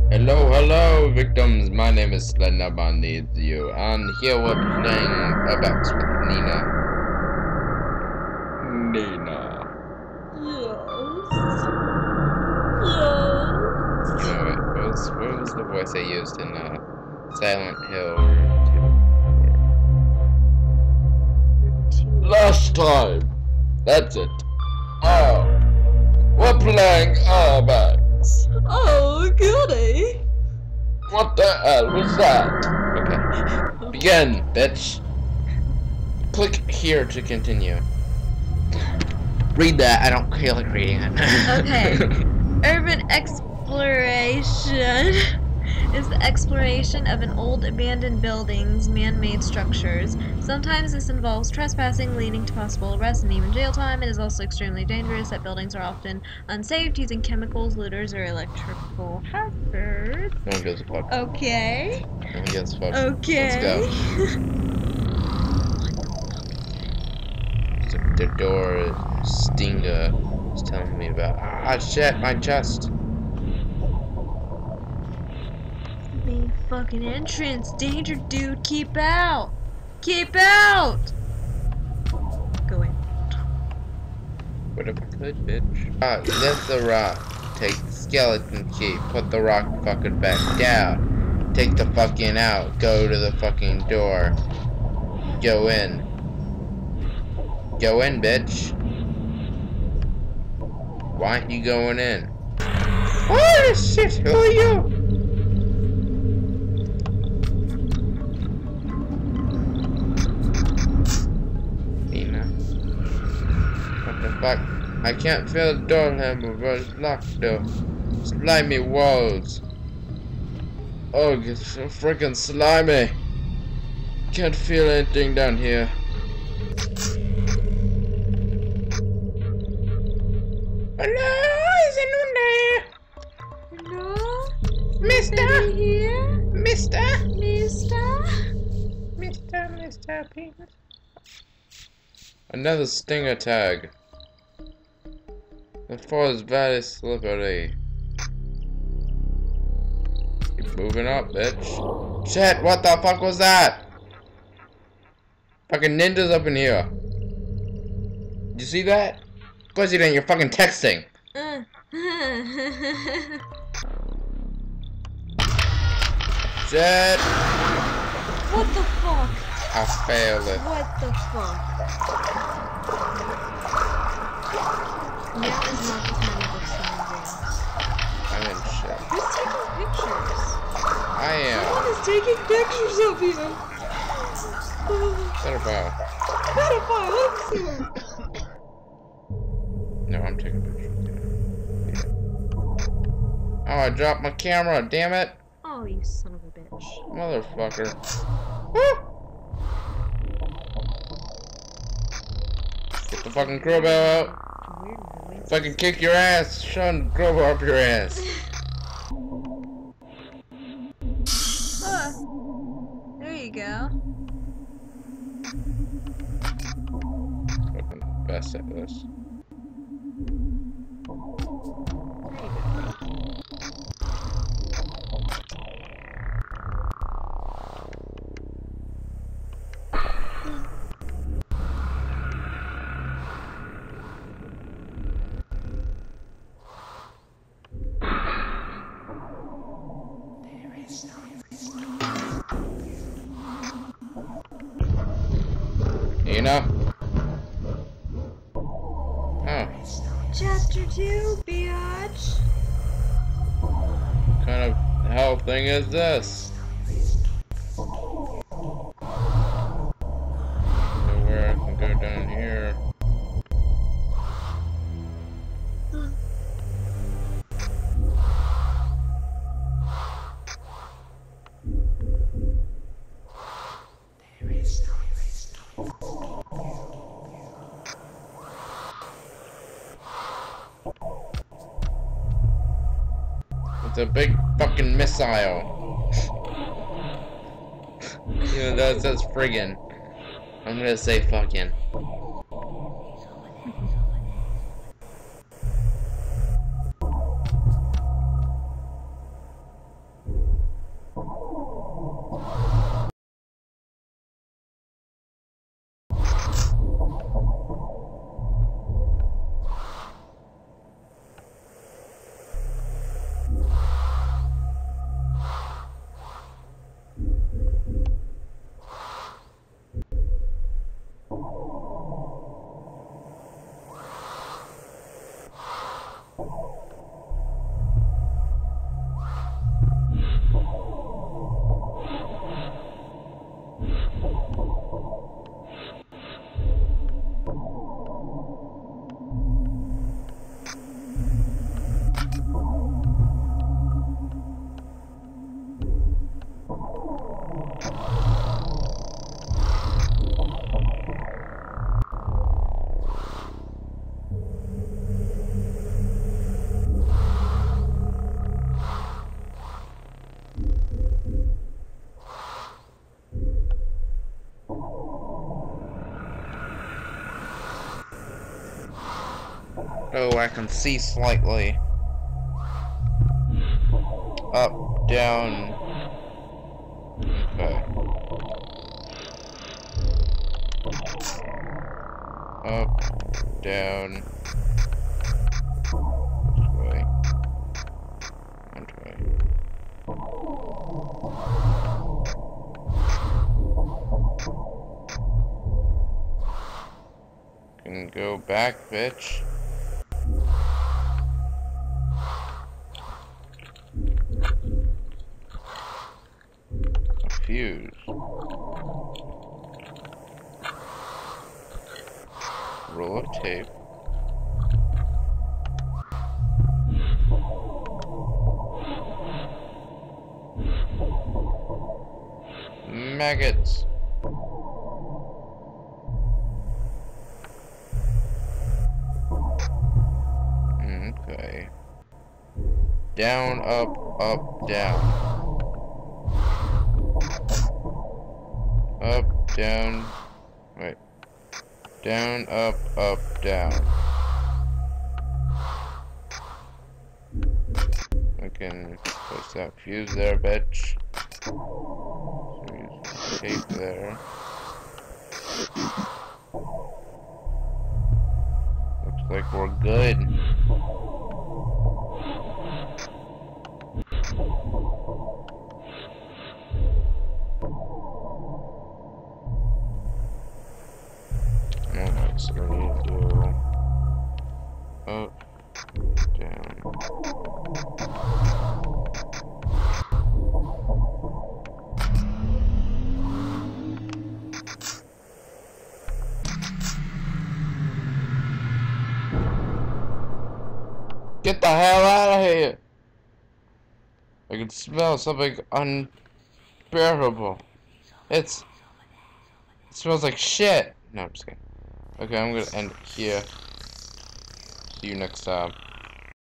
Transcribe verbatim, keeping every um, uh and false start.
Hello, hello, victims. My name is Slenderman Needs You, and here we're playing Urbex with Nina. Nina. Yes. Yes. You know, what was, what was the voice I used in uh, Silent Hill two? Last time. That's it. Oh. We're playing Urbex. Oh, goody. What the hell was that? Okay. Begin, bitch. Click here to continue. Read that. I don't feel like reading it. Okay. Urban exploration is the exploration of an old abandoned building's man-made structures. Sometimes this involves trespassing, leading to possible arrest and even jail time. It is also extremely dangerous that buildings are often unsafe, using chemicals, looters, or electrical hazards. No one gives a fuck. Okay. No one gives a fuck. Okay. Let's go. The door Stinga was telling me about. Ah, shit, my chest. Main fucking entrance. Danger, dude. Keep out. Keep out. Go in. What if I could, bitch? Ah, lift the rock. Take the skeleton key. Put the rock fucking back down. Take the fucking out. Go to the fucking door. Go in. Go in, bitch. Why aren't you going in? Oh shit, who are you? Nina. What the fuck? I can't feel the door handle, but it's locked though. Slimy walls. Oh, it's so freaking slimy. Can't feel anything down here. Hello, is anyone there? Hello? Mister? Here? Mister? Mister? Mister, Mister, please. Another stinger tag. The floor is very slippery. Keep moving up, bitch. Shit, what the fuck was that? Fucking ninjas up in here. Did you see that? Of course you didn't, you're fucking texting. Uh. Shit. What the fuck? I failed it. What the fuck? Now is not the time of exchanging. I'm in shit. Who's taking pictures? I am. Someone is taking pictures of you. Pedophile. Pedophile, let's see him. No, I'm taking pictures. Oh, I dropped my camera, damn it. Oh, you son of a bitch. Motherfucker. Woo! Get the fucking crowbar out. Fucking kick your ass. Shun crowbar up your ass. Uh, there you go. Fucking best at this. You know? Oh. Chapter two, biatch. What kind of hell thing is this? Nowhere I can go down here. It's a big fucking missile. Even though it says friggin'. I'm gonna say fucking. Oh, I can see slightly. Up, down. Okay. Up, down. This way. That way. Can go back, bitch. A fuse. Roll of tape. Maggots. Okay. Down, up, up, down. Up, down. Wait. Down, up, up, down. I can place that fuse there, bitch. So use tape there. Looks like we're good. Alright, so we need to do up, down. Get the hell out of here! I can smell something unbearable. It's... It smells like shit! No, I'm just kidding. Okay, I'm gonna end it here. See you next time.